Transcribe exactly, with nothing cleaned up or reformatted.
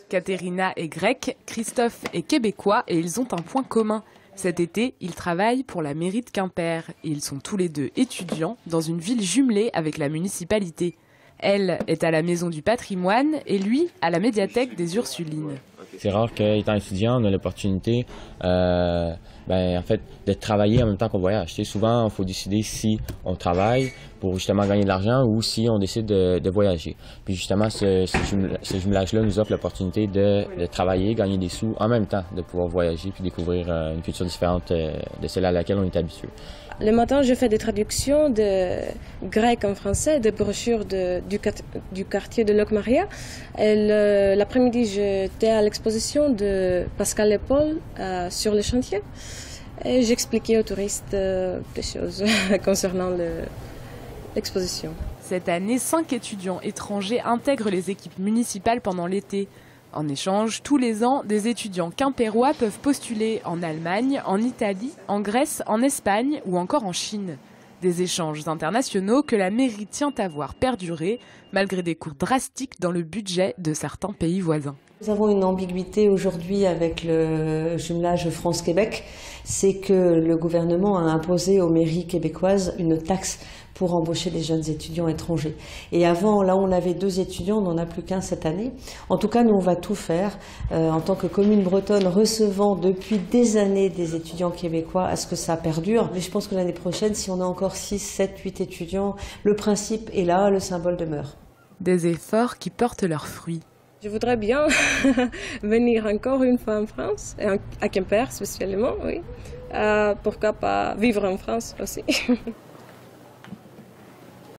Katerina est grecque, Christophe est québécois et ils ont un point commun. Cet été, ils travaillent pour la mairie de Quimper et ils sont tous les deux étudiants dans une ville jumelée avec la municipalité. Elle est à la Maison du Patrimoine et lui à la médiathèque des Ursulines. C'est rare qu'étant étudiant, on a l'opportunité euh, ben, en fait, de travailler en même temps qu'on voyage. Tu sais, souvent, il faut décider si on travaille pour justement gagner de l'argent ou si on décide de, de voyager. Puis justement, ce, ce, jumel, ce jumelage-là nous offre l'opportunité de, de travailler, gagner des sous en même temps, de pouvoir voyager puis découvrir euh, une culture différente euh, de celle à laquelle on est habitué. Le matin, je fais des traductions de grec en français, des brochures de, du, du quartier de Locmaria. L'après-midi, j'étais à l'exposition de Pascal et Paul euh, sur le chantier. Et j'expliquais aux touristes euh, des choses concernant l'exposition. Cette année, cinq étudiants étrangers intègrent les équipes municipales pendant l'été. En échange, tous les ans, des étudiants quimpérois peuvent postuler en Allemagne, en Italie, en Grèce, en Espagne ou encore en Chine. Des échanges internationaux que la mairie tient à voir perdurer, malgré des coûts drastiques dans le budget de certains pays voisins. Nous avons une ambiguïté aujourd'hui avec le jumelage France-Québec, c'est que le gouvernement a imposé aux mairies québécoises une taxe pour embaucher des jeunes étudiants étrangers. Et avant, là où on avait deux étudiants, on n'en a plus qu'un cette année. En tout cas, nous, on va tout faire euh, en tant que commune bretonne recevant depuis des années des étudiants québécois à ce que ça perdure. Mais je pense que l'année prochaine, si on a encore six, sept, huit étudiants, le principe est là, le symbole demeure. Des efforts qui portent leurs fruits. Je voudrais bien venir encore une fois en France, à Quimper spécialement, oui. Euh, pourquoi pas vivre en France aussi.